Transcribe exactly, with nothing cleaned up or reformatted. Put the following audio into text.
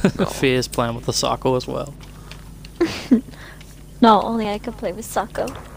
No. Fear's playing with the Socko as well. No, only I can play with Socko.